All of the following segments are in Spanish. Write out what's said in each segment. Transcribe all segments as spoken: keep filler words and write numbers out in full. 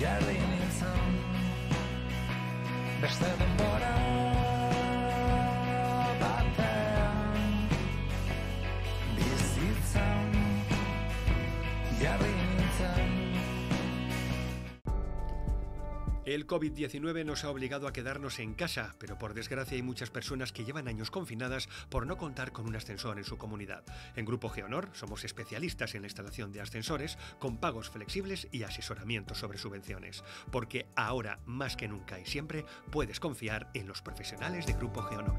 jarri nintzen beste denbora batean bizitzan jarri nintzen. El COVID diecinueve nos ha obligado a quedarnos en casa, pero por desgracia hay muchas personas que llevan años confinadas por no contar con un ascensor en su comunidad. En Grupo Geonor somos especialistas en la instalación de ascensores con pagos flexibles y asesoramiento sobre subvenciones, porque ahora más que nunca y siempre puedes confiar en los profesionales de Grupo Geonor.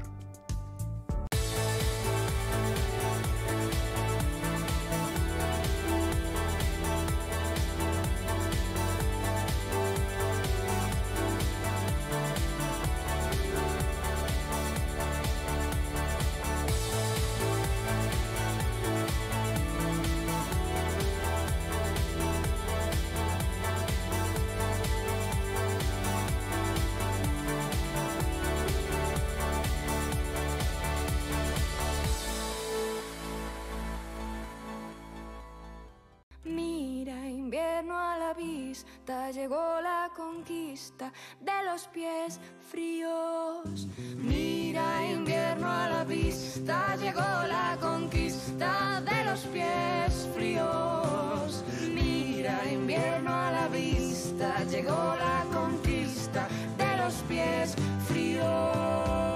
Llegó la conquista de los pies fríos. Mira, invierno a la vista, llegó la conquista de los pies fríos. Mira, invierno a la vista, llegó la conquista de los pies fríos.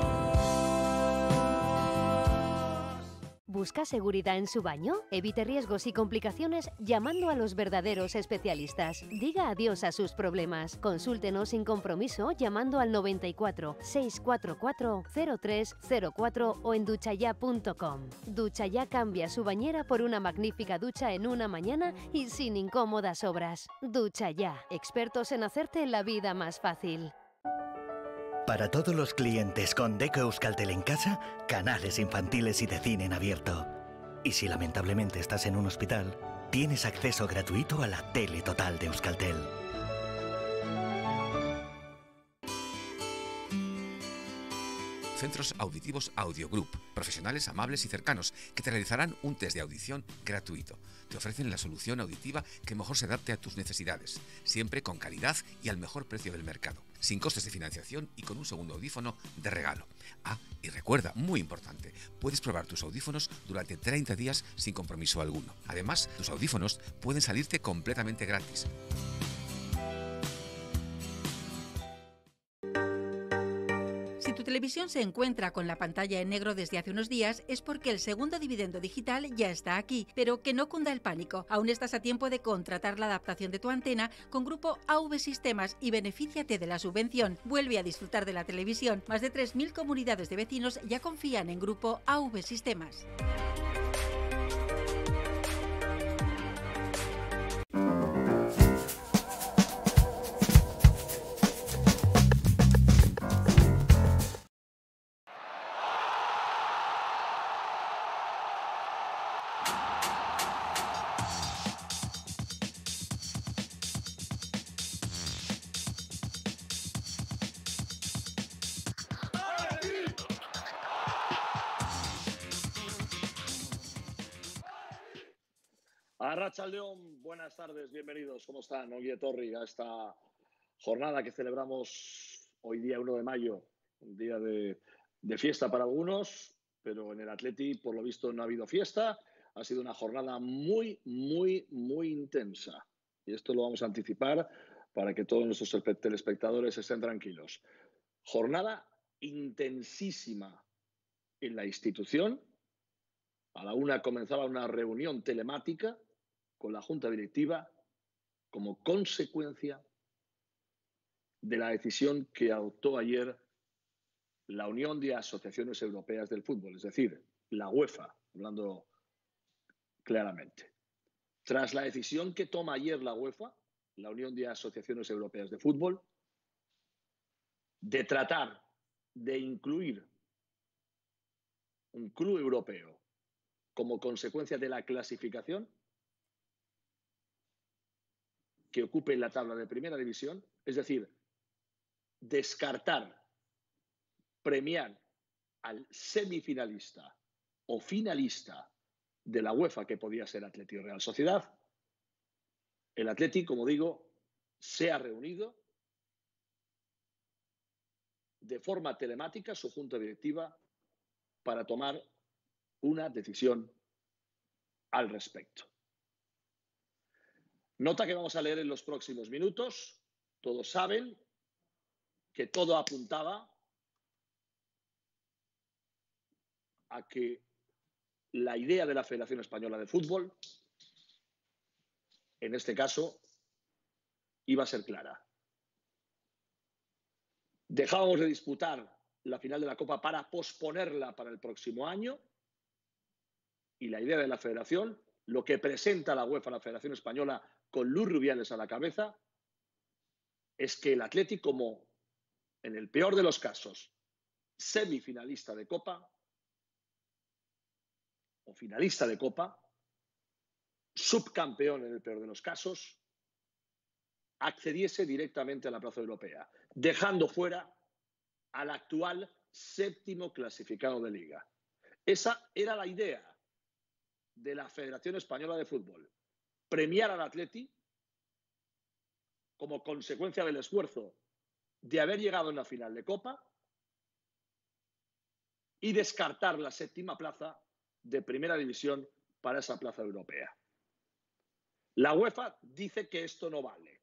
¿Busca seguridad en su baño? Evite riesgos y complicaciones llamando a los verdaderos especialistas. Diga adiós a sus problemas. Consúltenos sin compromiso llamando al noventa y cuatro, seiscientos cuarenta y cuatro, cero tres cero cuatro o en duchaya punto com. Duchaya cambia su bañera por una magnífica ducha en una mañana y sin incómodas obras. Duchaya, expertos en hacerte la vida más fácil. Para todos los clientes con Deco Euskaltel en casa, canales infantiles y de cine en abierto. Y si lamentablemente estás en un hospital, tienes acceso gratuito a la tele total de Euskaltel. Centros Auditivos Audio Group, profesionales amables y cercanos que te realizarán un test de audición gratuito. Te ofrecen la solución auditiva que mejor se adapte a tus necesidades, siempre con calidad y al mejor precio del mercado, sin costes de financiación y con un segundo audífono de regalo. Ah, y recuerda, muy importante, puedes probar tus audífonos durante treinta días sin compromiso alguno. Además, tus audífonos pueden salirte completamente gratis. Si tu televisión se encuentra con la pantalla en negro desde hace unos días es porque el segundo dividendo digital ya está aquí, pero que no cunda el pánico. Aún estás a tiempo de contratar la adaptación de tu antena con Grupo A V Sistemas y benefíciate de la subvención. Vuelve a disfrutar de la televisión. Más de tres mil comunidades de vecinos ya confían en Grupo A V Sistemas. Arratsaldeon, buenas tardes, bienvenidos, ¿cómo están? Ongi etorri a esta jornada que celebramos hoy día uno de mayo, un día de, de fiesta para algunos, pero en el Atleti por lo visto no ha habido fiesta, ha sido una jornada muy, muy, muy intensa y esto lo vamos a anticipar para que todos nuestros telespectadores estén tranquilos. Jornada intensísima en la institución. A la una comenzaba una reunión telemática con la Junta Directiva como consecuencia de la decisión que adoptó ayer la Unión de Asociaciones Europeas del Fútbol, es decir, la UEFA, hablando claramente. Tras la decisión que toma ayer la UEFA, la Unión de Asociaciones Europeas de Fútbol, de tratar de incluir un club europeo como consecuencia de la clasificación que ocupe la tabla de primera división, es decir, descartar, premiar al semifinalista o finalista de la UEFA, que podía ser Atleti o Real Sociedad. El Atleti, como digo, se ha reunido de forma telemática su junta directiva para tomar una decisión al respecto. Nota que vamos a leer en los próximos minutos. Todos saben que todo apuntaba a que la idea de la Federación Española de Fútbol, en este caso, iba a ser clara. Dejábamos de disputar la final de la Copa para posponerla para el próximo año, y la idea de la Federación, lo que presenta la UEFA, la Federación Española, con Luis Rubiales a la cabeza, es que el Athletic, como en el peor de los casos, semifinalista de Copa o finalista de Copa, subcampeón en el peor de los casos, accediese directamente a la plaza europea, dejando fuera al actual séptimo clasificado de Liga. Esa era la idea de la Federación Española de Fútbol: premiar al Athletic como consecuencia del esfuerzo de haber llegado en la final de Copa y descartar la séptima plaza de Primera División para esa plaza europea. La UEFA dice que esto no vale,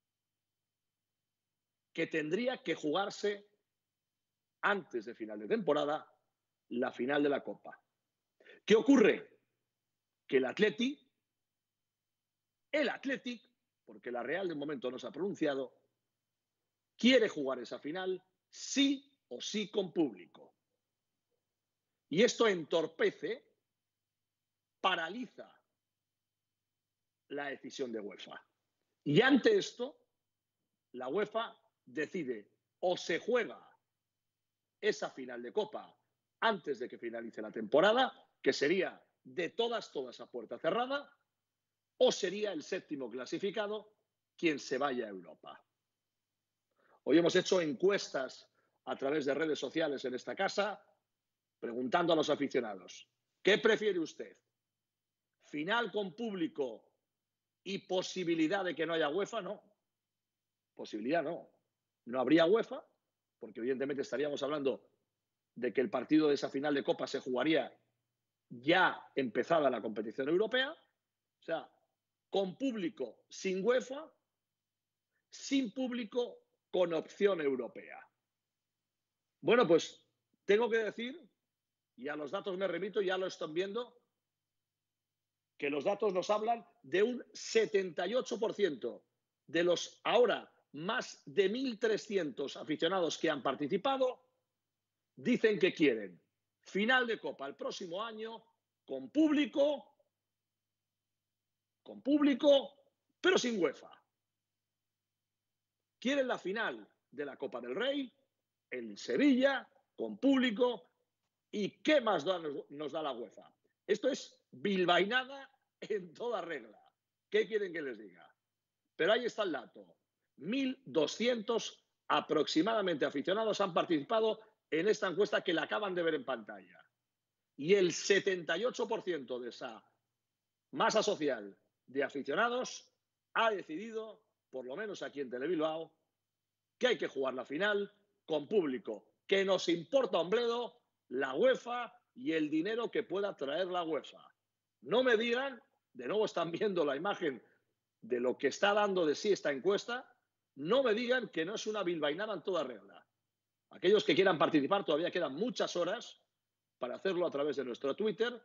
que tendría que jugarse antes de final de temporada la final de la Copa. ¿Qué ocurre? Que el Athletic, el Athletic, porque la Real de momento no se ha pronunciado, quiere jugar esa final sí o sí con público. Y esto entorpece, paraliza la decisión de UEFA. Y ante esto, la UEFA decide o se juega esa final de Copa antes de que finalice la temporada, que sería de todas, todas a puerta cerrada, o sería el séptimo clasificado quien se vaya a Europa. Hoy hemos hecho encuestas a través de redes sociales en esta casa, preguntando a los aficionados: ¿qué prefiere usted? ¿Final con público y posibilidad de que no haya UEFA? No. Posibilidad no. No habría UEFA, porque evidentemente estaríamos hablando de que el partido de esa final de Copa se jugaría ya empezada la competición europea. O sea, con público sin UEFA, sin público con opción europea. Bueno, pues tengo que decir, y a los datos me remito, ya lo están viendo, que los datos nos hablan de un setenta y ocho por ciento de los ahora más de mil trescientos aficionados que han participado, dicen que quieren final de Copa el próximo año con público, con público, pero sin UEFA. Quieren la final de la Copa del Rey en Sevilla, con público. ¿Y qué más da, nos da la UEFA? Esto es bilbainada en toda regla. ¿Qué quieren que les diga? Pero ahí está el dato. mil doscientos aproximadamente aficionados han participado en esta encuesta que la acaban de ver en pantalla. Y el setenta y ocho por ciento de esa masa social de aficionados ha decidido, por lo menos aquí en Telebilbao, que hay que jugar la final con público, que nos importa un bledo la UEFA y el dinero que pueda traer la UEFA. No me digan, de nuevo están viendo la imagen de lo que está dando de sí esta encuesta, no me digan que no es una bilbainada en toda regla. Aquellos que quieran participar, todavía quedan muchas horas para hacerlo a través de nuestro Twitter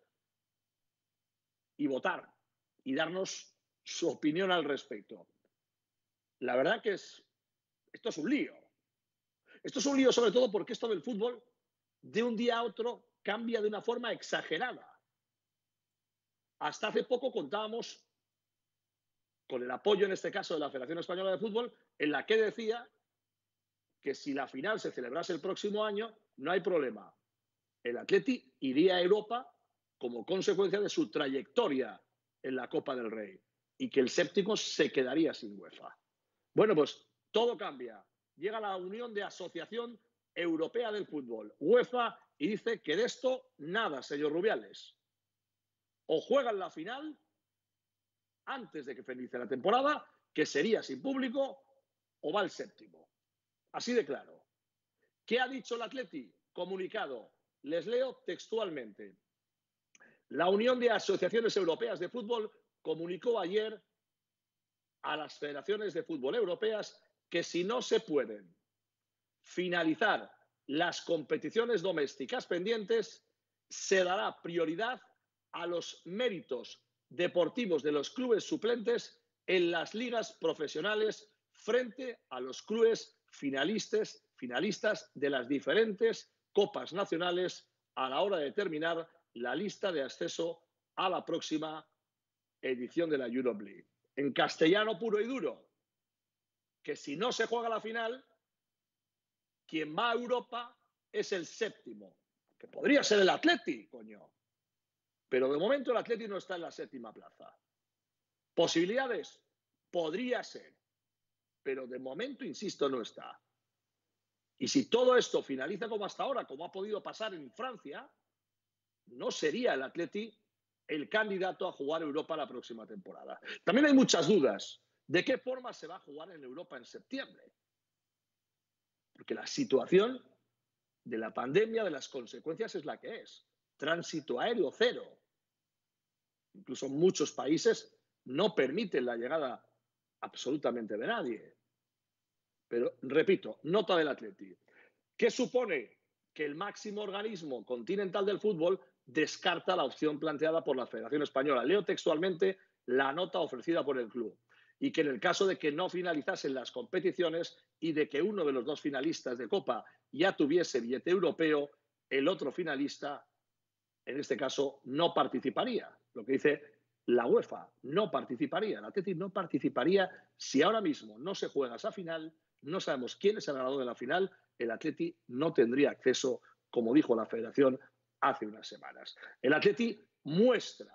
y votar y darnos su opinión al respecto. La verdad que es, esto es un lío. Esto es un lío sobre todo porque esto del fútbol de un día a otro cambia de una forma exagerada. Hasta hace poco contábamos con el apoyo, en este caso, de la Federación Española de Fútbol, en la que decía que si la final se celebrase el próximo año, no hay problema. El Athletic iría a Europa como consecuencia de su trayectoria en la Copa del Rey y que el séptimo se quedaría sin UEFA. Bueno, pues todo cambia. Llega la Unión de Asociación Europea del Fútbol, UEFA, y dice que de esto nada, señor Rubiales. O juegan la final antes de que finalice la temporada, que sería sin público, o va el séptimo. Así de claro. ¿Qué ha dicho el Atleti? Comunicado. Les leo textualmente. La Unión de Asociaciones Europeas de Fútbol comunicó ayer a las federaciones de fútbol europeas que si no se pueden finalizar las competiciones domésticas pendientes, se dará prioridad a los méritos deportivos de los clubes suplentes en las ligas profesionales frente a los clubes finalistas, finalistas de las diferentes copas nacionales a la hora de determinar la lista de acceso a la próxima edición de la Europa League. En castellano puro y duro, que si no se juega la final, quien va a Europa es el séptimo, que podría ser el Atleti, coño. Pero de momento el Atleti no está en la séptima plaza. ¿Posibilidades? Podría ser, pero de momento, insisto, no está. Y si todo esto finaliza como hasta ahora, como ha podido pasar en Francia, no sería el Atleti el candidato a jugar Europa la próxima temporada. También hay muchas dudas de qué forma se va a jugar en Europa en septiembre. Porque la situación de la pandemia, de las consecuencias, es la que es. Tránsito aéreo cero. Incluso muchos países no permiten la llegada absolutamente de nadie. Pero, repito, nota del Atleti. ¿Qué supone? Que el máximo organismo continental del fútbol descarta la opción planteada por la Federación Española. Leo textualmente la nota ofrecida por el club. Y que en el caso de que no finalizasen las competiciones y de que uno de los dos finalistas de Copa ya tuviese billete europeo, el otro finalista, en este caso, no participaría. Lo que dice la UEFA, no participaría. El Atleti no participaría si ahora mismo no se juega esa final, no sabemos quién es el ganador de la final, el Atleti no tendría acceso, como dijo la Federación hace unas semanas. El Atleti muestra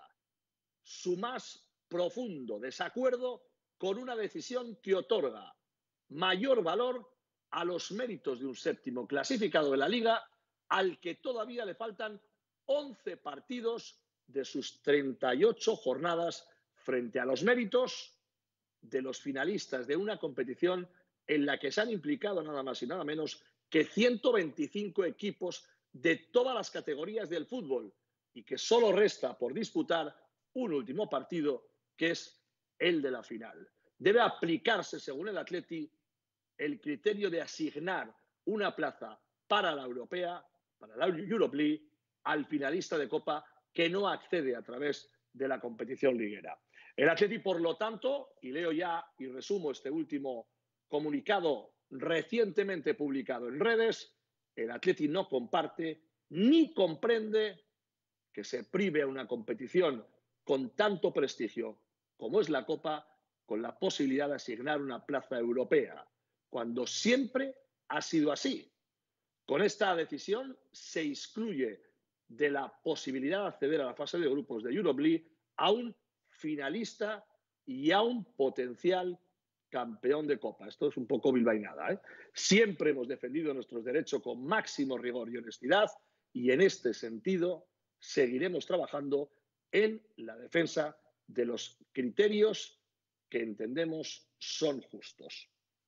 su más profundo desacuerdo con una decisión que otorga mayor valor a los méritos de un séptimo clasificado de la Liga, al que todavía le faltan once partidos de sus treinta y ocho jornadas frente a los méritos de los finalistas de una competición en la que se han implicado nada más y nada menos que ciento veinticinco equipos de todas las categorías del fútbol y que solo resta por disputar un último partido, que es el de la final. Debe aplicarse, según el Atleti, el criterio de asignar una plaza para la europea, para la Europa League, al finalista de Copa que no accede a través de la competición liguera. El Atleti, por lo tanto, y leo ya y resumo este último comunicado recientemente publicado en redes, el Atleti no comparte ni comprende que se prive a una competición con tanto prestigio como es la Copa, con la posibilidad de asignar una plaza europea, cuando siempre ha sido así. Con esta decisión se excluye de la posibilidad de acceder a la fase de grupos de Europa League a un finalista y a un potencial campeón de Copa. Esto es un poco bilbainada, ¿eh? Siempre hemos defendido nuestros derechos con máximo rigor y honestidad y en este sentido seguiremos trabajando en la defensa de los criterios que entendemos son justos.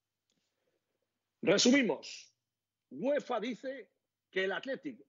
Resumimos. UEFA dice que el Athletic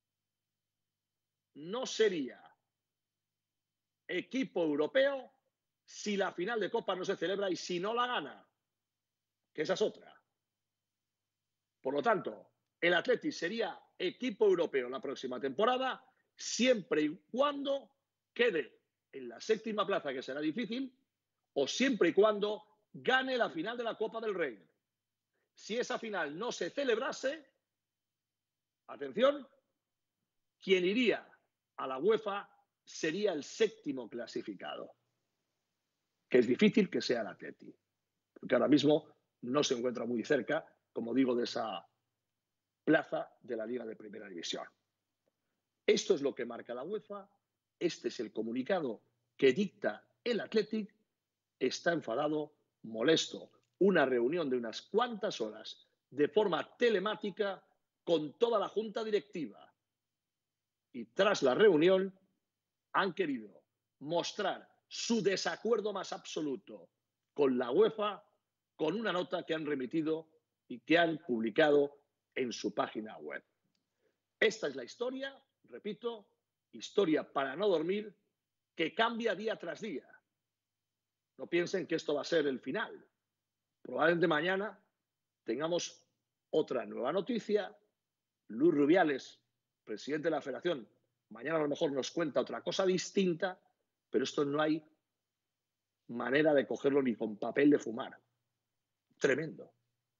no sería equipo europeo si la final de Copa no se celebra y si no la gana, que esa es otra. Por lo tanto, el Athletic sería equipo europeo la próxima temporada siempre y cuando quede en la séptima plaza, que será difícil, o siempre y cuando gane la final de la Copa del Rey. Si esa final no se celebrase, atención, quien iría a la UEFA sería el séptimo clasificado, que es difícil que sea el Atleti, porque ahora mismo no se encuentra muy cerca, como digo, de esa plaza de la Liga de Primera División. Esto es lo que marca la UEFA, este es el comunicado que dicta el Athletic. Está enfadado, molesto. Una reunión de unas cuantas horas de forma telemática con toda la junta directiva. Y tras la reunión han querido mostrar su desacuerdo más absoluto con la UEFA, con una nota que han remitido y que han publicado en su página web. Esta es la historia, repito, historia para no dormir, que cambia día tras día. No piensen que esto va a ser el final. Probablemente mañana tengamos otra nueva noticia. Luis Rubiales, presidente de la Federación, mañana a lo mejor nos cuenta otra cosa distinta, pero esto no hay manera de cogerlo ni con papel de fumar. Tremendo.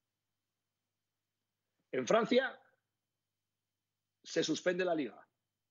En Francia se suspende la Liga.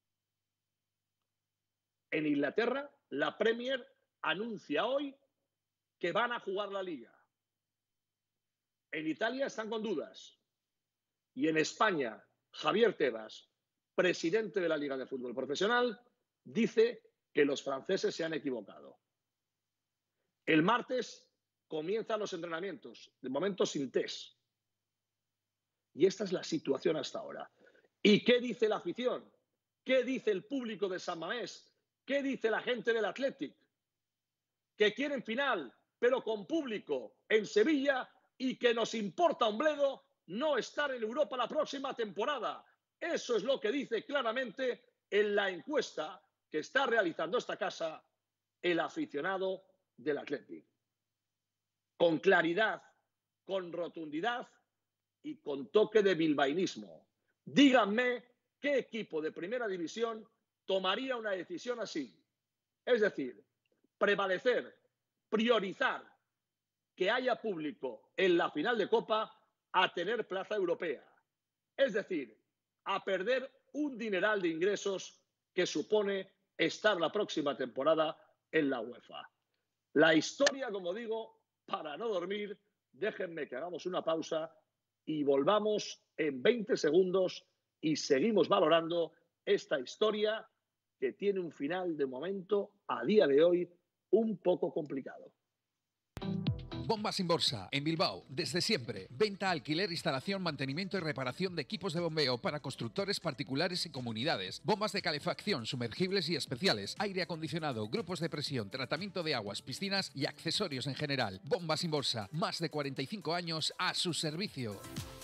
En Inglaterra, la Premier anuncia hoy que van a jugar la Liga. En Italia están con dudas. Y en España, Javier Tebas, presidente de la Liga de Fútbol Profesional, dice que los franceses se han equivocado. El martes comienzan los entrenamientos, de momento sin test. Y esta es la situación hasta ahora. ¿Y qué dice la afición? ¿Qué dice el público de San Mamés? ¿Qué dice la gente del Athletic? Que quieren final, pero con público en Sevilla y que nos importa un bledo no estar en Europa la próxima temporada. Eso es lo que dice claramente en la encuesta que está realizando esta casa el aficionado del Athletic. Con claridad, con rotundidad y con toque de bilbaínismo. Díganme qué equipo de primera división tomaría una decisión así. Es decir, prevalecer, priorizar que haya público en la final de Copa a tener plaza europea. Es decir, a perder un dineral de ingresos que supone estar la próxima temporada en la UEFA. La historia, como digo, para no dormir, déjenme que hagamos una pausa y volvamos en veinte segundos y seguimos valorando esta historia que tiene un final de momento, a día de hoy, un poco complicado. Bombas Inborsa, en Bilbao, desde siempre. Venta, alquiler, instalación, mantenimiento y reparación de equipos de bombeo para constructores particulares y comunidades. Bombas de calefacción, sumergibles y especiales, aire acondicionado, grupos de presión, tratamiento de aguas, piscinas y accesorios en general. Bombas Inborsa, más de cuarenta y cinco años a su servicio.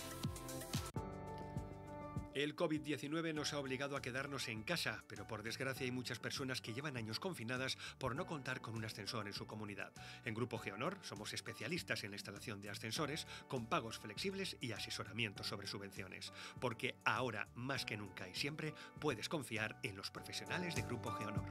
El COVID diecinueve nos ha obligado a quedarnos en casa, pero por desgracia hay muchas personas que llevan años confinadas por no contar con un ascensor en su comunidad. En Grupo Geonor somos especialistas en la instalación de ascensores con pagos flexibles y asesoramiento sobre subvenciones, porque ahora más que nunca y siempre puedes confiar en los profesionales de Grupo Geonor.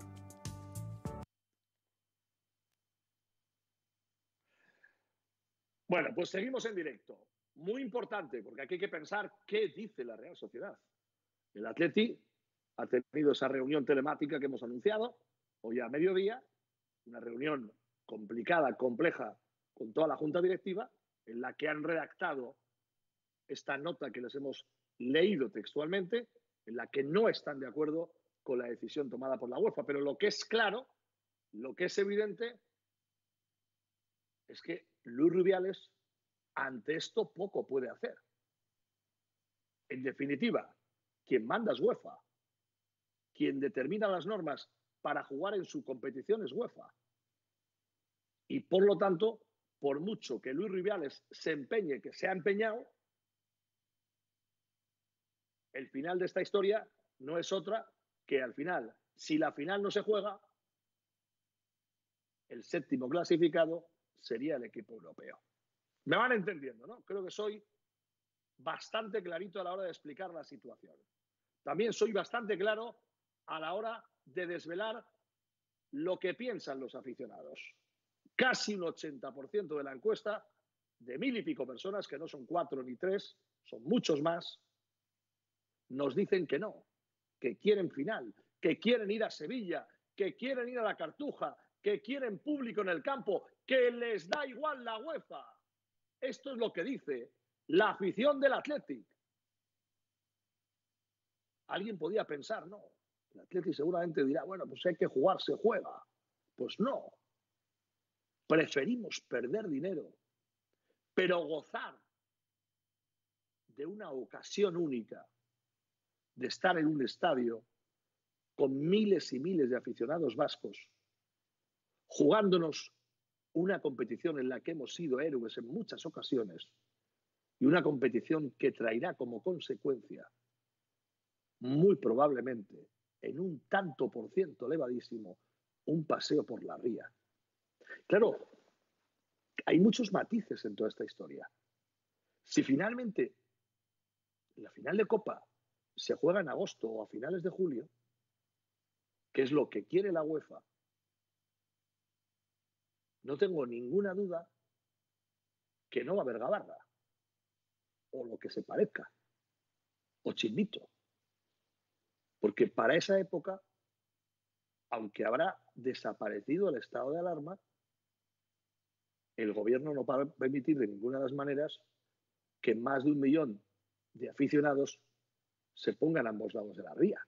Bueno, pues seguimos en directo. Muy importante, porque aquí hay que pensar qué dice la Real Sociedad. El Athletic ha tenido esa reunión telemática que hemos anunciado hoy a mediodía, una reunión complicada, compleja, con toda la Junta Directiva, en la que han redactado esta nota que les hemos leído textualmente, en la que no están de acuerdo con la decisión tomada por la UEFA. Pero lo que es claro, lo que es evidente, es que Luis Rubiales ante esto poco puede hacer. En definitiva, quien manda es UEFA. Quien determina las normas para jugar en su competición es UEFA. Y por lo tanto, por mucho que Luis Rubiales se empeñe, que se ha empeñado, el final de esta historia no es otra que al final, si la final no se juega, el séptimo clasificado sería el equipo europeo. Me van entendiendo, ¿no? Creo que soy bastante clarito a la hora de explicar la situación. También soy bastante claro a la hora de desvelar lo que piensan los aficionados. Casi un ochenta por ciento de la encuesta, de mil y pico personas, que no son cuatro ni tres, son muchos más, nos dicen que no, que quieren final, que quieren ir a Sevilla, que quieren ir a la Cartuja, que quieren público en el campo, que les da igual la UEFA. Esto es lo que dice la afición del Athletic. Alguien podía pensar, no, el Athletic seguramente dirá, bueno, pues hay que jugar, se juega. Pues no. Preferimos perder dinero, pero gozar de una ocasión única de estar en un estadio con miles y miles de aficionados vascos, jugándonos una competición en la que hemos sido héroes en muchas ocasiones y una competición que traerá como consecuencia, muy probablemente, en un tanto por ciento elevadísimo, un paseo por la ría. Claro, hay muchos matices en toda esta historia. Si finalmente la final de Copa se juega en agosto o a finales de julio, que es lo que quiere la UEFA, no tengo ninguna duda que no va a haber gabarra, o lo que se parezca, o chimbito. Porque para esa época, aunque habrá desaparecido el estado de alarma, el gobierno no va a permitir de ninguna de las maneras que más de un millón de aficionados se pongan a ambos lados de la ría.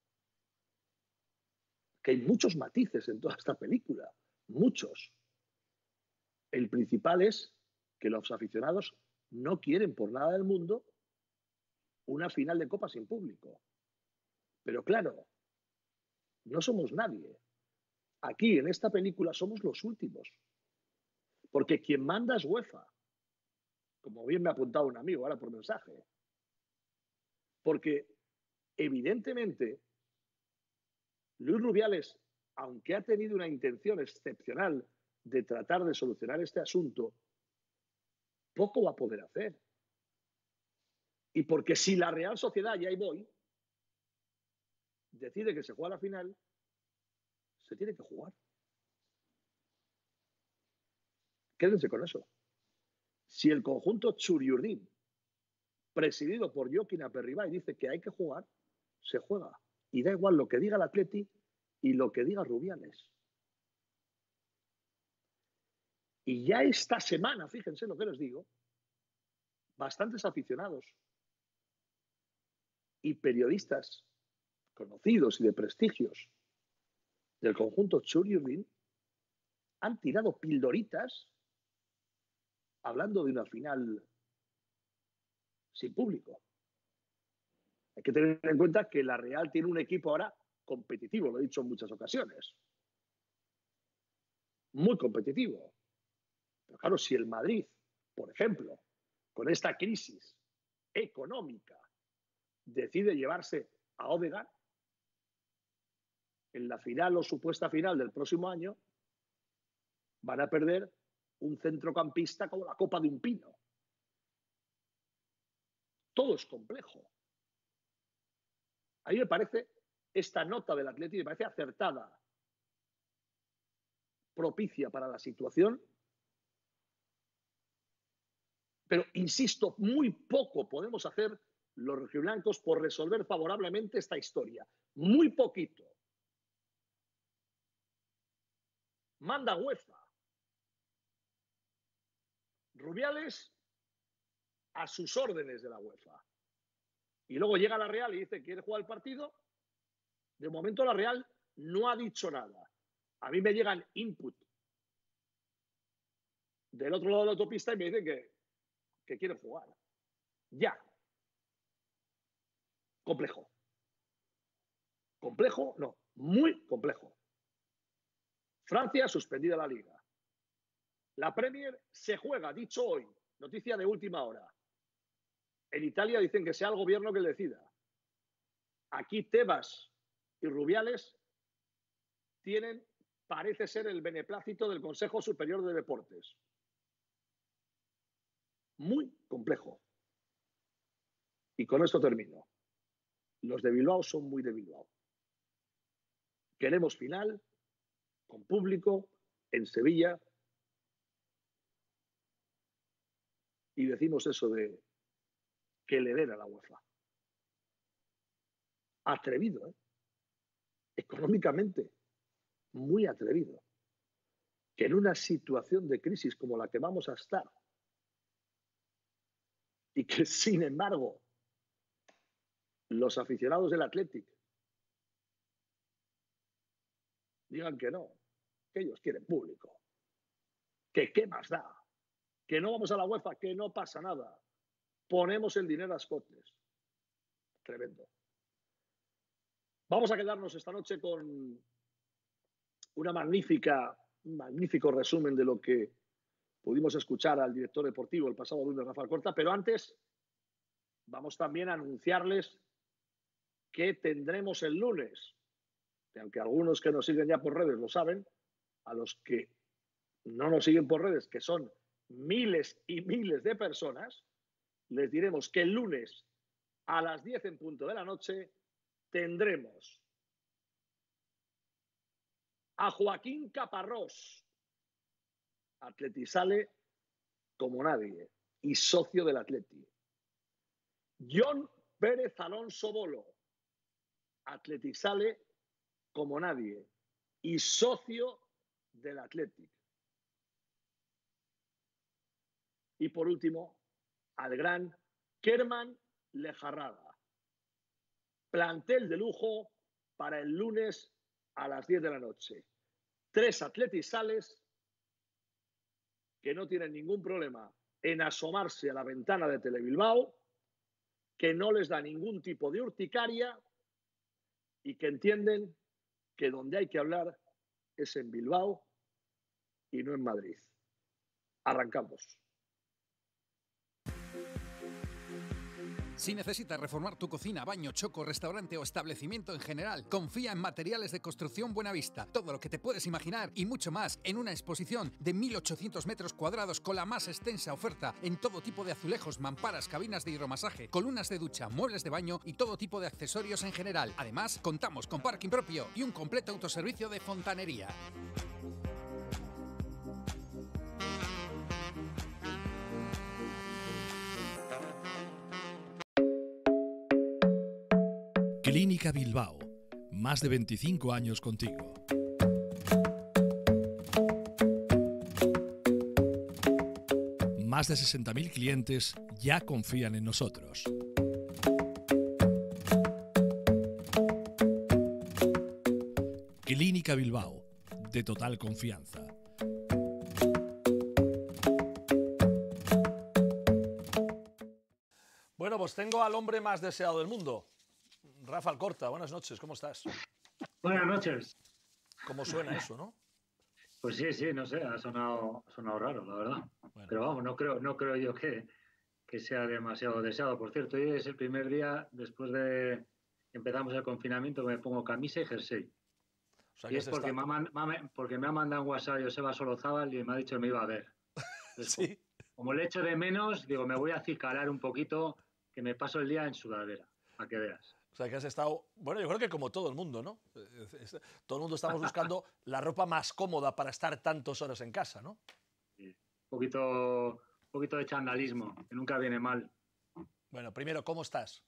Que hay muchos matices en toda esta película, muchos. El principal es que los aficionados no quieren por nada del mundo una final de Copa sin público. Pero claro, no somos nadie. Aquí, en esta película, somos los últimos. Porque quien manda es UEFA. Como bien me ha apuntado un amigo ahora por mensaje. Porque, evidentemente, Luis Rubiales, aunque ha tenido una intención excepcional de tratar de solucionar este asunto, poco va a poder hacer. Y porque si la Real Sociedad, y ahí voy, decide que se juega la final, se tiene que jugar. Quédense con eso. Si el conjunto Txuri-Urdin, presidido por Jokin Aperribay, dice que hay que jugar, se juega. Y da igual lo que diga el Atleti y lo que diga Rubiales. Y ya esta semana, fíjense lo que les digo, bastantes aficionados y periodistas conocidos y de prestigios del conjunto Txuri-Urdin han tirado pildoritas hablando de una final sin público. Hay que tener en cuenta que la Real tiene un equipo ahora competitivo, lo he dicho en muchas ocasiones. Muy competitivo. Pero claro, si el Madrid, por ejemplo, con esta crisis económica, decide llevarse a Odegaard en la final o supuesta final del próximo año, van a perder un centrocampista como la copa de un pino. Todo es complejo. A mí me parece esta nota del Atleti, me parece acertada, propicia para la situación, pero insisto, muy poco podemos hacer los rojiblancos por resolver favorablemente esta historia. Muy poquito. Manda UEFA. Rubiales a sus órdenes de la UEFA. Y luego llega la Real y dice, ¿quiere jugar el partido? De momento la Real no ha dicho nada. A mí me llegan input del otro lado de la autopista y me dicen que, que quieren jugar. Ya. Complejo. Complejo, no, muy complejo. Francia suspendida la Liga. La Premier se juega, dicho hoy, noticia de última hora. En Italia dicen que sea el gobierno que decida. Aquí Tebas y Rubiales tienen, parece ser, el beneplácito del Consejo Superior de Deportes. Muy complejo. Y con esto termino. Los de Bilbao son muy de Bilbao. Queremos final, con público, en Sevilla. Y decimos eso de que le den a la UEFA. Atrevido, ¿eh? Económicamente, muy atrevido. Que en una situación de crisis como la que vamos a estar, y que sin embargo los aficionados del Athletic digan que no, que ellos quieren público, que qué más da, que no vamos a la UEFA, que no pasa nada, ponemos el dinero a escotes. Tremendo. Vamos a quedarnos esta noche con una magnífica un magnífico resumen de lo que pudimos escuchar al director deportivo el pasado lunes, Rafael Corta, pero antes vamos también a anunciarles que tendremos el lunes, que aunque algunos que nos siguen ya por redes lo saben, a los que no nos siguen por redes, que son miles y miles de personas, les diremos que el lunes a las diez en punto de la noche tendremos a Joaquín Caparrós, Atleti sale como nadie y socio del Atleti. John Pérez Alonso Bolo, Atleti sale como nadie y socio del Atleti. Y por último, al gran Kerman Lejarrada. Plantel de lujo para el lunes a las diez de la noche. Tres atletisales que no tienen ningún problema en asomarse a la ventana de Telebilbao, que no les da ningún tipo de urticaria y que entienden que donde hay que hablar es en Bilbao y no en Madrid. Arrancamos. Si necesitas reformar tu cocina, baño, choco, restaurante o establecimiento en general, confía en Materiales de Construcción Buenavista. Todo lo que te puedes imaginar y mucho más en una exposición de mil ochocientos metros cuadrados con la más extensa oferta en todo tipo de azulejos, mamparas, cabinas de hidromasaje, columnas de ducha, muebles de baño y todo tipo de accesorios en general. Además, contamos con parking propio y un completo autoservicio de fontanería. Clínica Bilbao, más de veinticinco años contigo. Más de sesenta mil clientes ya confían en nosotros. Clínica Bilbao, de total confianza. Bueno, pues tengo al hombre más deseado del mundo. Rafael Corta, buenas noches, ¿cómo estás? Buenas noches. ¿Cómo suena eso, no? Pues sí, sí, no sé, ha sonado, ha sonado raro, la verdad. Bueno. Pero vamos, no creo, no creo yo que, que sea demasiado deseado. Por cierto, hoy es el primer día después de que empezamos el confinamiento que me pongo camisa y jersey. O sea, y es porque, está... me ha, porque me ha mandado un WhatsApp Joseba Solozábal y me ha dicho que me iba a ver. Entonces, ¿sí? Como le echo de menos, digo, me voy a acicalar un poquito, que me paso el día en sudadera, para que veas. O sea, que has estado... Bueno, yo creo que como todo el mundo, ¿no? Todo el mundo estamos buscando la ropa más cómoda para estar tantas horas en casa, ¿no? Sí. Un poquito, un poquito de chandalismo, que nunca viene mal. Bueno, primero, ¿cómo estás?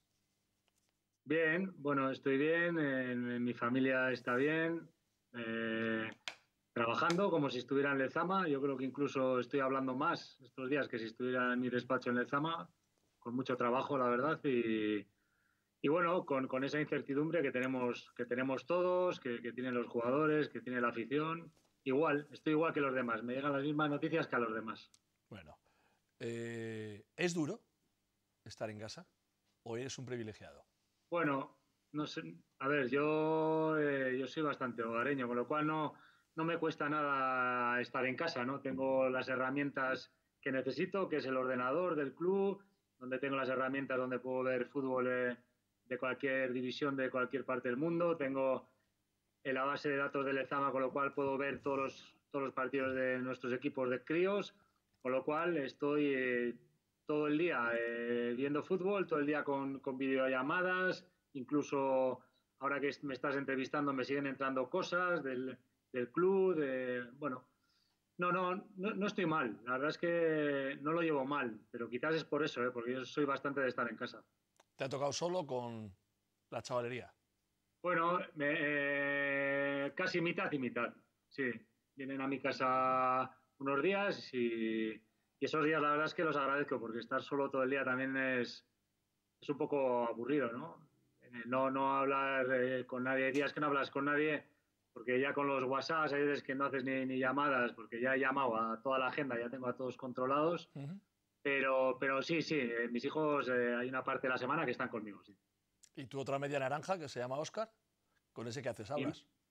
Bien, bueno, estoy bien, en, en mi familia está bien, eh, trabajando como si estuviera en Lezama. Yo creo que incluso estoy hablando más estos días que si estuviera en mi despacho en Lezama, con mucho trabajo, la verdad, y... Y bueno, con, con esa incertidumbre que tenemos, que tenemos todos, que, que tienen los jugadores, que tiene la afición, igual, estoy igual que los demás, me llegan las mismas noticias que a los demás. Bueno, eh, ¿es duro estar en casa o eres un privilegiado? Bueno, no sé, a ver, yo, eh, yo soy bastante hogareño, con lo cual no, no me cuesta nada estar en casa, ¿no? Tengo las herramientas que necesito, que es el ordenador del club, donde tengo las herramientas donde puedo ver fútbol eh, de cualquier división de cualquier parte del mundo. Tengo en la base de datos de Lezama, con lo cual puedo ver todos los, todos los partidos de nuestros equipos de críos, con lo cual estoy eh, todo el día eh, viendo fútbol, todo el día con, con videollamadas, incluso ahora que me estás entrevistando me siguen entrando cosas del, del club, de, bueno, no, no, no, no estoy mal, la verdad es que no lo llevo mal, pero quizás es por eso, ¿eh? Porque yo soy bastante de estar en casa. ¿Te ha tocado solo con la chavalería? Bueno, me, eh, casi mitad y mitad, sí. Vienen a mi casa unos días y, y esos días la verdad es que los agradezco porque estar solo todo el día también es, es un poco aburrido, ¿no? No, no hablar eh, con nadie, hay días que no hablas con nadie porque ya con los WhatsApps hay veces que no haces ni, ni llamadas porque ya he llamado a toda la agenda, ya tengo a todos controlados. Uh-huh. Pero, pero sí, sí, eh, mis hijos eh, hay una parte de la semana que están conmigo, sí. ¿Y tu otra media naranja que se llama Óscar? ¿Con ese que haces? ¿Hablas?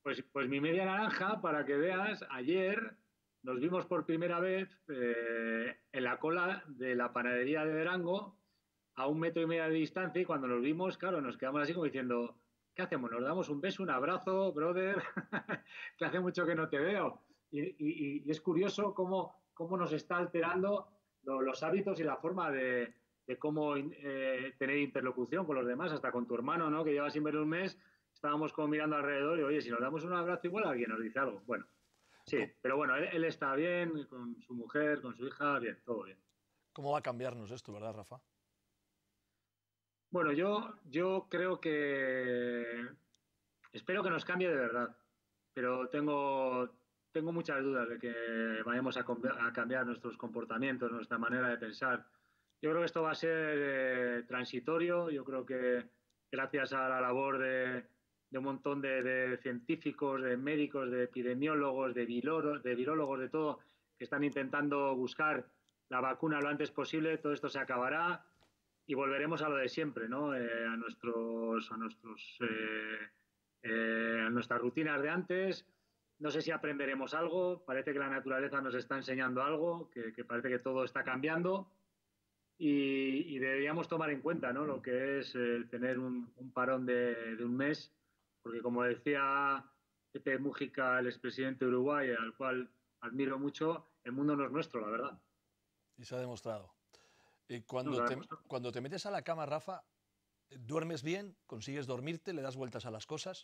Pues, pues mi media naranja, para que veas, ayer nos vimos por primera vez eh, en la cola de la panadería de Verango, a un metro y medio de distancia, y cuando nos vimos, claro, nos quedamos así como diciendo, ¿qué hacemos? ¿Nos damos un beso, un abrazo, brother? Que hace mucho que no te veo. Y, y, y es curioso cómo, cómo nos está alterando lo, los hábitos y la forma de, de cómo eh, tener interlocución con los demás, hasta con tu hermano, ¿no? Que lleva sin ver un mes, estábamos como mirando alrededor y, oye, si nos damos un abrazo igual alguien nos dice algo. Bueno, sí, pero bueno, él, él está bien, con su mujer, con su hija, bien, todo bien. ¿Cómo va a cambiarnos esto, verdad, Rafa? Bueno, yo, yo creo que espero que nos cambie de verdad, pero tengo, tengo muchas dudas de que vayamos a, a cambiar nuestros comportamientos, nuestra manera de pensar. Yo creo que esto va a ser eh, transitorio. Yo creo que gracias a la labor de, de un montón de, de científicos, de médicos, de epidemiólogos, de, virólogos, de virólogos, de todo, que están intentando buscar la vacuna lo antes posible, todo esto se acabará. Y volveremos a lo de siempre, ¿no? Eh, a nuestros, a nuestros, eh, eh, a nuestras rutinas de antes. No sé si aprenderemos algo. Parece que la naturaleza nos está enseñando algo, que, que parece que todo está cambiando. Y, y deberíamos tomar en cuenta, ¿no? Lo que es el tener un, un parón de, de un mes, porque como decía Pepe Mújica, el expresidente de Uruguay, al cual admiro mucho, el mundo no es nuestro, la verdad. Y se ha demostrado. Eh, cuando, te, cuando te metes a la cama, Rafa, ¿duermes bien? ¿Consigues dormirte? ¿Le das vueltas a las cosas?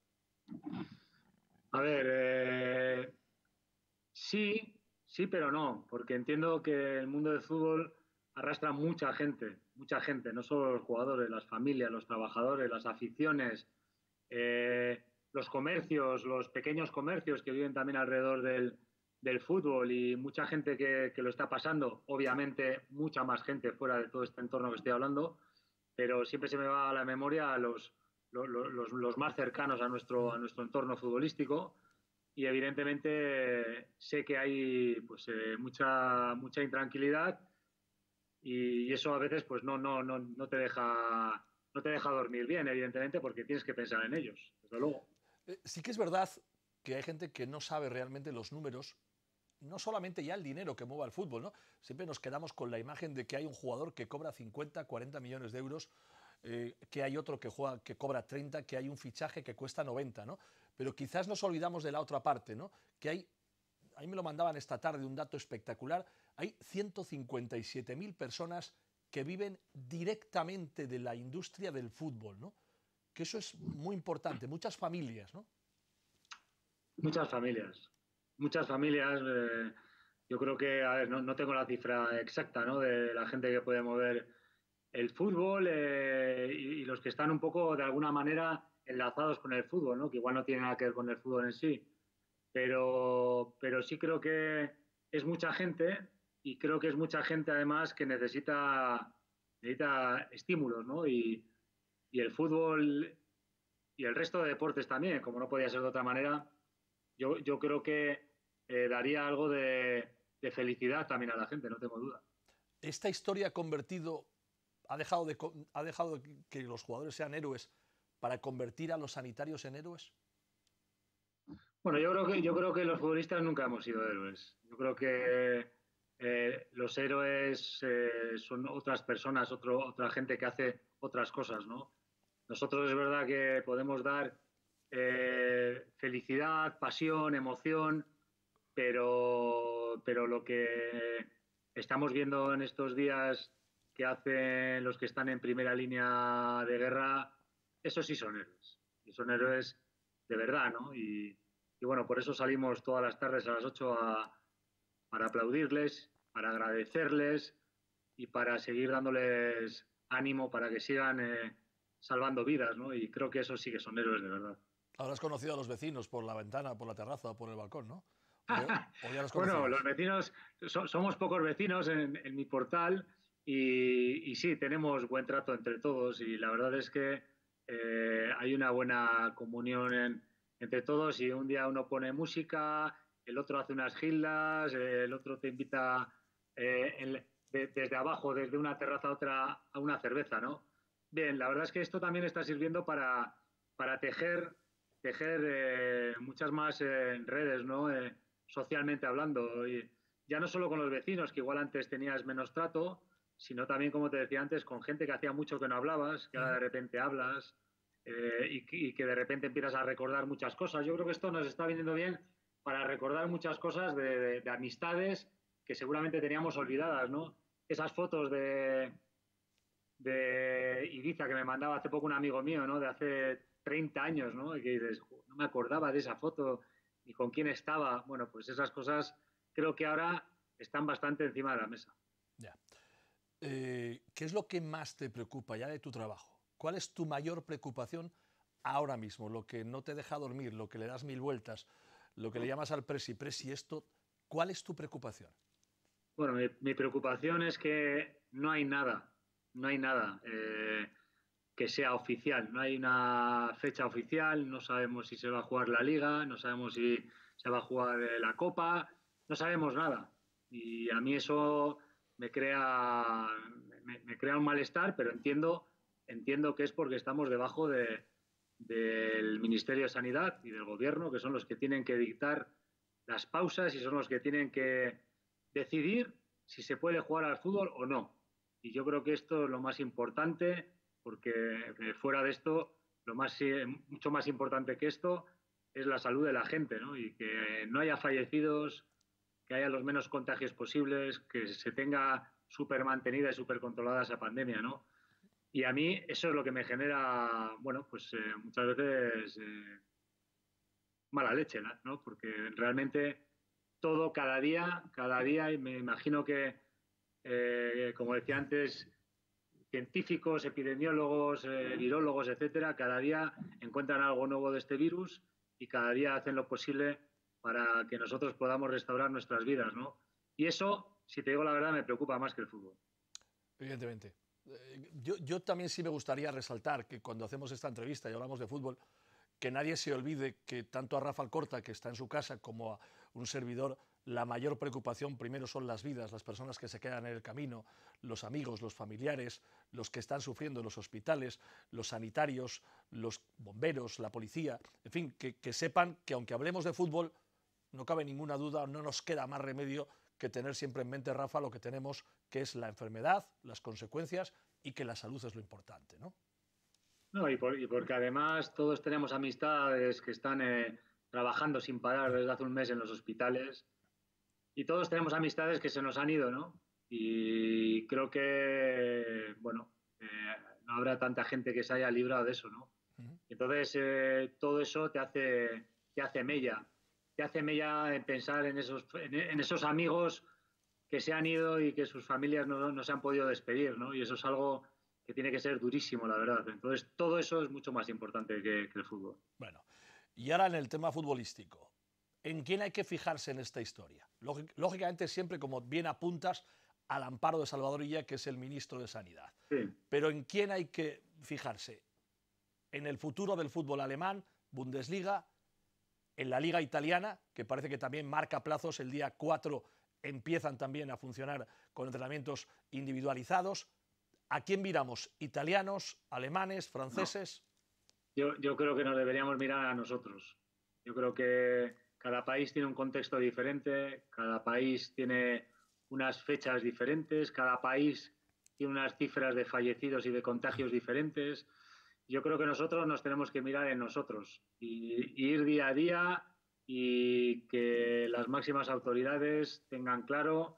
A ver, eh, sí, sí, pero no, porque entiendo que el mundo del fútbol arrastra mucha gente, mucha gente, no solo los jugadores, las familias, los trabajadores, las aficiones, eh, los comercios, los pequeños comercios que viven también alrededor del del fútbol y mucha gente que, que lo está pasando, obviamente mucha más gente fuera de todo este entorno que estoy hablando, pero siempre se me va a la memoria a los, los, los, los más cercanos a nuestro, a nuestro entorno futbolístico y evidentemente sé que hay pues, eh, mucha, mucha intranquilidad y, y eso a veces pues no, no, no, no, te deja, no te deja dormir bien, evidentemente, porque tienes que pensar en ellos, desde luego. Eh, sí que es verdad que hay gente que no sabe realmente los números, no solamente ya el dinero que mueva el fútbol, ¿no? Siempre nos quedamos con la imagen de que hay un jugador que cobra cincuenta, cuarenta millones de euros, eh, que hay otro que, juega, que cobra treinta, que hay un fichaje que cuesta noventa, ¿no? Pero quizás nos olvidamos de la otra parte, ¿no? Que hay, ahí me lo mandaban esta tarde un dato espectacular, hay ciento cincuenta y siete mil personas que viven directamente de la industria del fútbol, ¿no? Que eso es muy importante, muchas familias, ¿no? Muchas familias, muchas familias. Eh, yo creo que, a ver, no, no tengo la cifra exacta, ¿no? De la gente que puede mover el fútbol eh, y, y los que están un poco, de alguna manera, enlazados con el fútbol, ¿no? Que igual no tiene nada que ver con el fútbol en sí. Pero, pero sí creo que es mucha gente y creo que es mucha gente, además, que necesita, necesita estímulos, ¿no? Y, y el fútbol y el resto de deportes también, como no podía ser de otra manera. Yo, yo creo que eh, daría algo de, de felicidad también a la gente, no tengo duda. ¿Esta historia ha convertido, ha dejado, de, ha dejado que los jugadores sean héroes para convertir a los sanitarios en héroes? Bueno, yo creo que, yo creo que los futbolistas nunca hemos sido héroes. Yo creo que eh, los héroes eh, son otras personas, otro, otra gente que hace otras cosas, ¿no? Nosotros es verdad que podemos dar Eh, felicidad, pasión, emoción, pero, pero lo que estamos viendo en estos días que hacen los que están en primera línea de guerra, esos sí son héroes, y son héroes de verdad, ¿no? Y, y bueno, por eso salimos todas las tardes a las ocho a, para aplaudirles, para agradecerles y para seguir dándoles ánimo para que sigan eh, salvando vidas, ¿no? Y creo que esos sí que son héroes de verdad. Ahora has conocido a los vecinos por la ventana, por la terraza o por el balcón, ¿no? ¿O ya, o ya los bueno, los vecinos, so, somos pocos vecinos en, en mi portal y, y sí, tenemos buen trato entre todos y la verdad es que eh, hay una buena comunión en, entre todos y un día uno pone música, el otro hace unas gildas, el otro te invita eh, el, de, desde abajo, desde una terraza a otra, a una cerveza, ¿no? Bien, la verdad es que esto también está sirviendo para, para tejer tejer eh, muchas más eh, redes, ¿no? Eh, socialmente hablando. Y ya no solo con los vecinos, que igual antes tenías menos trato, sino también, como te decía antes, con gente que hacía mucho que no hablabas, que ahora de repente hablas eh, y, y que de repente empiezas a recordar muchas cosas. Yo creo que esto nos está viniendo bien para recordar muchas cosas de, de, de amistades que seguramente teníamos olvidadas, ¿no? Esas fotos de, de Ibiza que me mandaba hace poco un amigo mío, ¿no? De hace treinta años, ¿no? Y que dices, no me acordaba de esa foto ni con quién estaba. Bueno, pues esas cosas creo que ahora están bastante encima de la mesa. Ya. Eh, ¿Qué es lo que más te preocupa ya de tu trabajo? ¿Cuál es tu mayor preocupación ahora mismo? Lo que no te deja dormir, lo que le das mil vueltas, lo que le llamas al presi, presi esto, ¿cuál es tu preocupación? Bueno, mi, mi preocupación es que no hay nada, no hay nada eh, que sea oficial. No hay una fecha oficial, no sabemos si se va a jugar la Liga, no sabemos si se va a jugar la Copa, no sabemos nada. Y a mí eso me crea, me, me crea un malestar, pero entiendo, entiendo que es porque estamos debajo de, del Ministerio de Sanidad y del Gobierno, que son los que tienen que dictar las pausas y son los que tienen que decidir si se puede jugar al fútbol o no. Y yo creo que esto es lo más importante, porque fuera de esto, lo más, mucho más importante que esto es la salud de la gente, ¿no? Y que no haya fallecidos, que haya los menos contagios posibles, que se tenga súper mantenida y súper controlada esa pandemia, ¿no? Y a mí eso es lo que me genera, bueno, pues eh, muchas veces eh, mala leche, ¿no? Porque realmente todo cada día, cada día, y me imagino que, eh, como decía antes, científicos, epidemiólogos, eh, virólogos, etcétera, cada día encuentran algo nuevo de este virus y cada día hacen lo posible para que nosotros podamos restaurar nuestras vidas, ¿no? Y eso, si te digo la verdad, me preocupa más que el fútbol. Evidentemente. Eh, yo, yo también sí me gustaría resaltar que cuando hacemos esta entrevista y hablamos de fútbol, que nadie se olvide que tanto a Rafa Alcorta, que está en su casa, como a un servidor, la mayor preocupación primero son las vidas, las personas que se quedan en el camino, los amigos, los familiares, los que están sufriendo en los hospitales, los sanitarios, los bomberos, la policía, en fin, que, que sepan que aunque hablemos de fútbol, no cabe ninguna duda, no nos queda más remedio que tener siempre en mente, Rafa, lo que tenemos, que es la enfermedad, las consecuencias y que la salud es lo importante, ¿no? No, y, por, y porque además todos tenemos amistades que están eh, trabajando sin parar desde hace un mes en los hospitales y todos tenemos amistades que se nos han ido, ¿no? Y creo que, bueno, eh, no habrá tanta gente que se haya librado de eso, ¿no? Uh-huh. Entonces, eh, todo eso te hace, te hace mella, te hace mella en pensar en esos, en, en esos amigos que se han ido y que sus familias no, no se han podido despedir, ¿no? Y eso es algo que tiene que ser durísimo, la verdad. Entonces, todo eso es mucho más importante que, que el fútbol. Bueno, y ahora en el tema futbolístico, ¿en quién hay que fijarse en esta historia? Lógicamente, siempre, como bien apuntas, al amparo de Salvador Illa, que es el ministro de Sanidad. Sí. Pero ¿en quién hay que fijarse? ¿En el futuro del fútbol alemán, Bundesliga, en la Liga Italiana, que parece que también marca plazos, el día cuatro empiezan también a funcionar con entrenamientos individualizados? ¿A quién miramos? ¿Italianos, alemanes, franceses? No. Yo, yo creo que nos deberíamos mirar a nosotros. Yo creo que cada país tiene un contexto diferente, cada país tiene unas fechas diferentes, cada país tiene unas cifras de fallecidos y de contagios diferentes. Yo creo que nosotros nos tenemos que mirar en nosotros y, y ir día a día y que las máximas autoridades tengan claro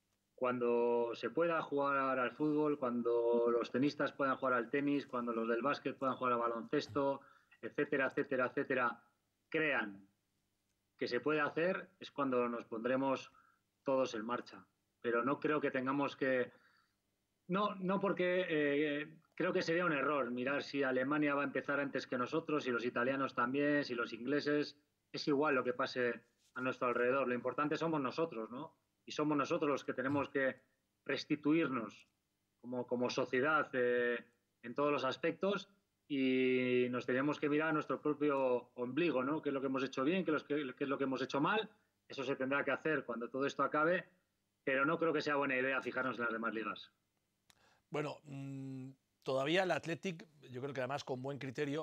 cuando se pueda jugar al fútbol, cuando los tenistas puedan jugar al tenis, cuando los del básquet puedan jugar al baloncesto, etcétera, etcétera, etcétera, crean que se puede hacer, es cuando nos pondremos todos en marcha. Pero no creo que tengamos que... No, no porque eh, creo que sería un error mirar si Alemania va a empezar antes que nosotros, si los italianos también, si los ingleses. Es igual lo que pase a nuestro alrededor. Lo importante somos nosotros, ¿no? Y somos nosotros los que tenemos que restituirnos como, como sociedad eh, en todos los aspectos y nos tenemos que mirar a nuestro propio ombligo, ¿no? ¿Qué es lo que hemos hecho bien? ¿Qué es, qué, qué es lo que hemos hecho mal? Eso se tendrá que hacer cuando todo esto acabe, pero no creo que sea buena idea fijarnos en las demás ligas. Bueno, mmm, todavía el Athletic, yo creo que además con buen criterio,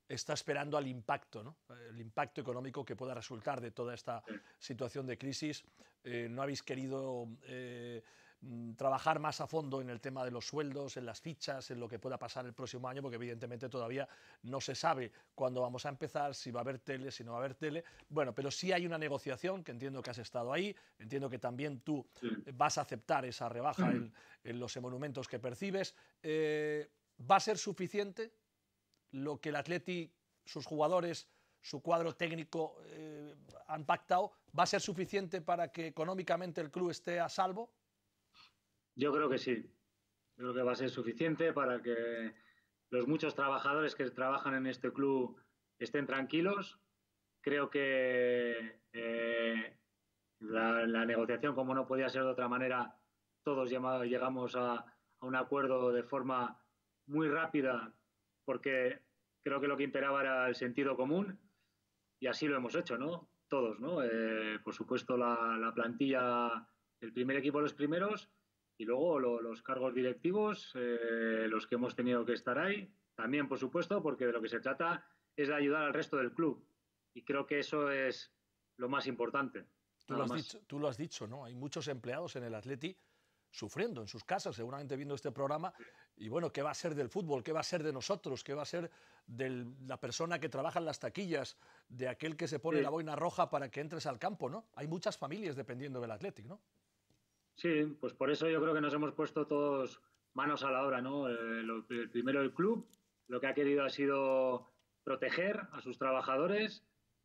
está esperando al impacto, ¿no? El impacto económico que pueda resultar de toda esta situación de crisis. Eh, no habéis querido eh, trabajar más a fondo en el tema de los sueldos, en las fichas, en lo que pueda pasar el próximo año, porque evidentemente todavía no se sabe cuándo vamos a empezar, si va a haber tele, si no va a haber tele. Bueno, pero sí hay una negociación, que entiendo que has estado ahí, entiendo que también tú sí. vas a aceptar esa rebaja en, en los emolumentos que percibes. Eh, ¿Va a ser suficiente lo que el Atleti, sus jugadores, su cuadro técnico eh, han pactado? ¿Va a ser suficiente para que económicamente el club esté a salvo? Yo creo que sí. Yo creo que va a ser suficiente para que los muchos trabajadores que trabajan en este club estén tranquilos. Creo que eh, la, la negociación, como no podía ser de otra manera, todos llegamos a, a un acuerdo de forma muy rápida, porque creo que lo que imperaba era el sentido común, y así lo hemos hecho, ¿no? Todos, ¿no? Eh, por supuesto, la, la plantilla, el primer equipo, los primeros, y luego lo, los cargos directivos, eh, los que hemos tenido que estar ahí, también, por supuesto, porque de lo que se trata es de ayudar al resto del club. Y creo que eso es lo más importante. Tú lo has dicho, tú lo has dicho, ¿no? Hay muchos empleados en el Atleti sufriendo en sus casas, seguramente viendo este programa, y bueno, ¿qué va a ser del fútbol? ¿Qué va a ser de nosotros? ¿Qué va a ser de la persona que trabaja en las taquillas, de aquel que se pone sí. la boina roja para que entres al campo, ¿no? Hay muchas familias dependiendo del Athletic, ¿no? Sí, pues por eso yo creo que nos hemos puesto todos manos a la obra, ¿no? Eh, lo, el primero el club, lo que ha querido ha sido proteger a sus trabajadores,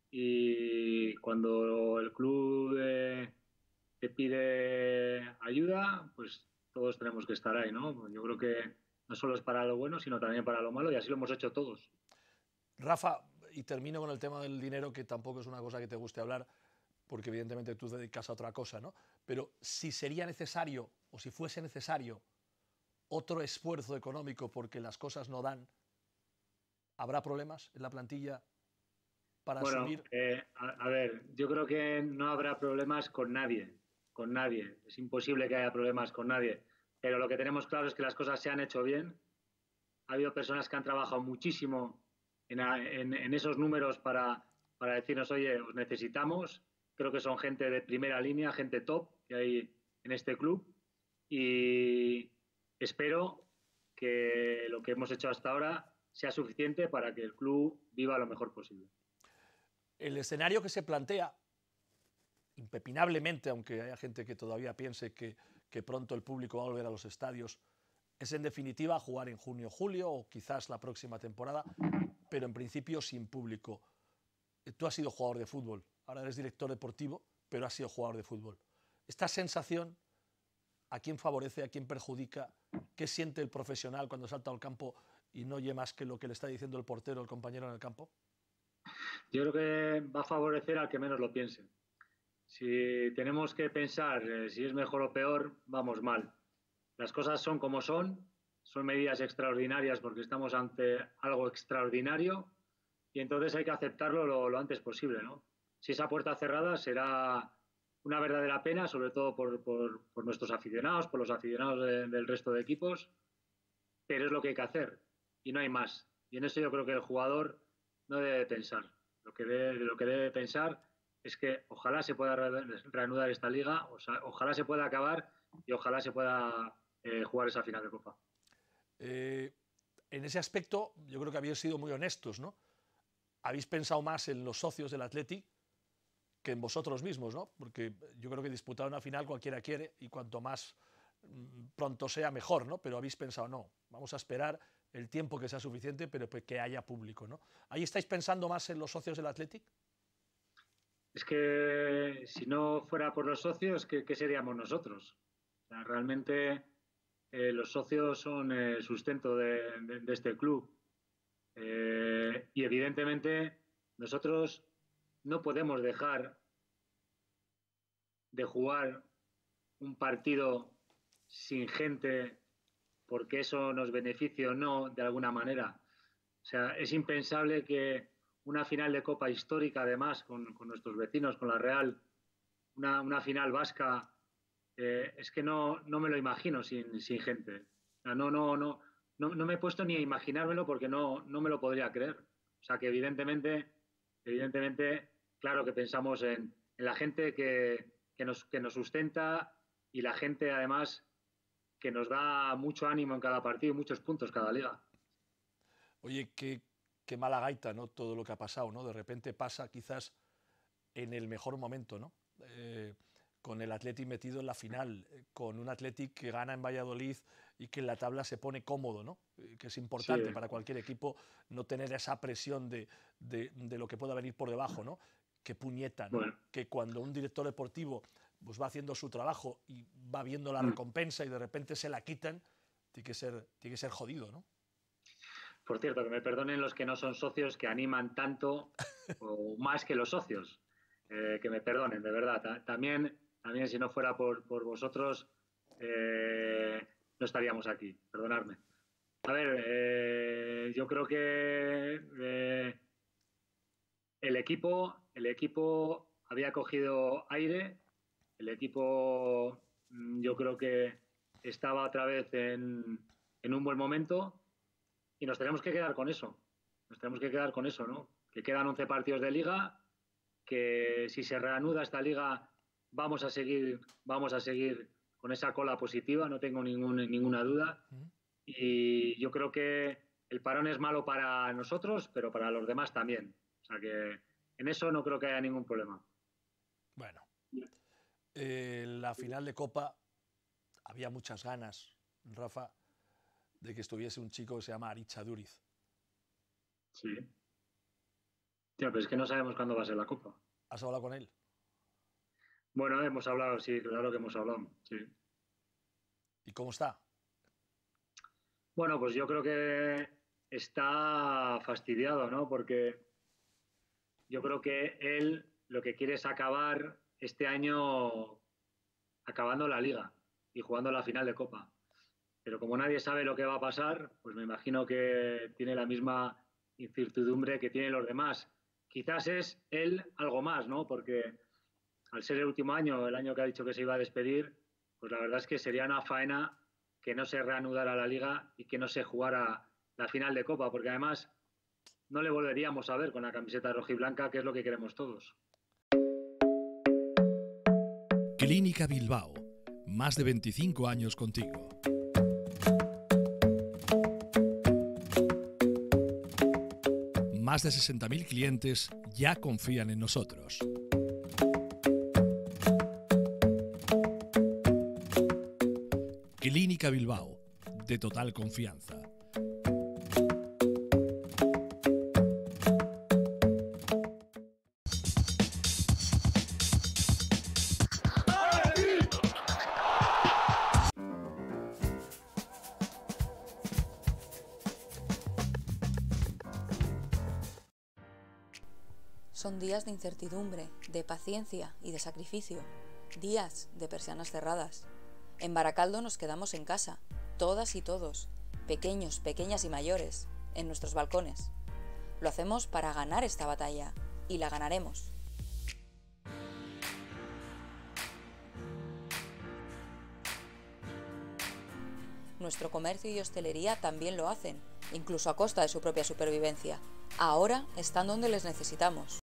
y cuando el club eh, te pide ayuda, pues todos tenemos que estar ahí, ¿no? Yo creo que no solo es para lo bueno, sino también para lo malo, y así lo hemos hecho todos. Rafa, y termino con el tema del dinero, que tampoco es una cosa que te guste hablar, porque evidentemente tú te dedicas a otra cosa, ¿no? Pero si sería necesario, o si fuese necesario, otro esfuerzo económico porque las cosas no dan, ¿habrá problemas en la plantilla para bueno, asumir? Eh, a, a ver, yo creo que no habrá problemas con nadie, con nadie. Es imposible que haya problemas con nadie. Pero lo que tenemos claro es que las cosas se han hecho bien. Ha habido personas que han trabajado muchísimo en, en, en esos números para, para decirnos, oye, os necesitamos. Creo que son gente de primera línea, gente top que hay en este club. Y espero que lo que hemos hecho hasta ahora sea suficiente para que el club viva lo mejor posible. El escenario que se plantea, impepinablemente, aunque haya gente que todavía piense que, que pronto el público va a volver a los estadios, es en definitiva jugar en junio, julio o quizás la próxima temporada, pero en principio sin público. Tú has sido jugador de fútbol, ahora eres director deportivo, pero has sido jugador de fútbol. Esta sensación, ¿a quién favorece, a quién perjudica? ¿Qué siente el profesional cuando salta al campo y no oye más que lo que le está diciendo el portero o el compañero en el campo? Yo creo que va a favorecer al que menos lo piense. Si tenemos que pensar eh, si es mejor o peor, vamos mal. Las cosas son como son, son medidas extraordinarias porque estamos ante algo extraordinario, y entonces hay que aceptarlo lo, lo antes posible, ¿no? Si esa puerta cerrada será una verdadera pena, sobre todo por, por, por nuestros aficionados, por los aficionados de, del resto de equipos, pero es lo que hay que hacer y no hay más. Y en eso yo creo que el jugador no debe pensar. Lo que debe, lo que debe pensar es que ojalá se pueda reanudar esta liga, o sea, ojalá se pueda acabar y ojalá se pueda eh, jugar esa final de Copa. Eh, en ese aspecto yo creo que habéis sido muy honestos, ¿no? Habéis pensado más en los socios del Athletic que en vosotros mismos, ¿no? Porque yo creo que disputar una final cualquiera quiere, y cuanto más pronto sea mejor, ¿no? Pero habéis pensado, no, vamos a esperar el tiempo que sea suficiente, pero que haya público, ¿no? ¿Ahí estáis pensando más en los socios del Athletic? Es que si no fuera por los socios, ¿qué, qué seríamos nosotros? O sea, realmente eh, los socios son el sustento de, de, de este club. Eh, y evidentemente nosotros no podemos dejar de jugar un partido sin gente porque eso nos beneficie o no de alguna manera. O sea, es impensable que una final de Copa histórica, además, con, con nuestros vecinos, con la Real, una, una final vasca, eh, es que no, no me lo imagino sin, sin gente. O sea, no, no, no, no, no me he puesto ni a imaginármelo porque no, no me lo podría creer. O sea que evidentemente, evidentemente, claro que pensamos en, en la gente que, que, nos, que nos sustenta y la gente además que nos da mucho ánimo en cada partido, muchos puntos cada liga. Oye, qué, qué mala gaita, ¿no? Todo lo que ha pasado, ¿no? De repente pasa quizás en el mejor momento, ¿no? Eh, con el Athletic metido en la final, eh, con un Athletic que gana en Valladolid y que en la tabla se pone cómodo, ¿no? Eh, que es importante Sí. para cualquier equipo no tener esa presión de, de, de lo que pueda venir por debajo, ¿no? Qué puñeta, ¿no? Bueno. Que cuando un director deportivo pues, va haciendo su trabajo y va viendo la Mm. recompensa y de repente se la quitan, tiene que ser, tiene que ser jodido, ¿no? Por cierto, que me perdonen los que no son socios, que animan tanto o más que los socios. Eh, que me perdonen, de verdad. Ta- También, también si no fuera por, por vosotros, eh, no estaríamos aquí. Perdonadme. A ver, eh, yo creo que eh, el equipo, el equipo había cogido aire. El equipo, mm, yo creo que estaba otra vez en, en un buen momento. Y nos tenemos que quedar con eso. Nos tenemos que quedar con eso, ¿no? Que quedan once partidos de liga, que si se reanuda esta liga vamos a seguir, vamos a seguir con esa cola positiva, no tengo ningún, ninguna duda. Y yo creo que el parón es malo para nosotros, pero para los demás también. O sea que en eso no creo que haya ningún problema. Bueno, eh, la final de Copa había muchas ganas, Rafa, de que estuviese un chico que se llama Aritz Duriz. Sí. Tío, pero es que no sabemos cuándo va a ser la Copa. ¿Has hablado con él? Bueno, hemos hablado, sí, claro que hemos hablado, sí. ¿Y cómo está? Bueno, pues yo creo que está fastidiado, ¿no? Porque yo creo que él lo que quiere es acabar este año acabando la liga y jugando la final de Copa. Pero como nadie sabe lo que va a pasar, pues me imagino que tiene la misma incertidumbre que tienen los demás. Quizás es él algo más, ¿no? Porque al ser el último año, el año que ha dicho que se iba a despedir, pues la verdad es que sería una faena que no se reanudara la liga y que no se jugara la final de Copa, porque además no le volveríamos a ver con la camiseta rojiblanca, que es lo que queremos todos. Clínica Bilbao, más de veinticinco años contigo. Más de sesenta mil clientes ya confían en nosotros. Clínica Bilbao, de total confianza. Son días de incertidumbre, de paciencia y de sacrificio. Días de persianas cerradas. En Baracaldo nos quedamos en casa, todas y todos, pequeños, pequeñas y mayores, en nuestros balcones. Lo hacemos para ganar esta batalla, y la ganaremos. Nuestro comercio y hostelería también lo hacen, incluso a costa de su propia supervivencia. Ahora están donde les necesitamos.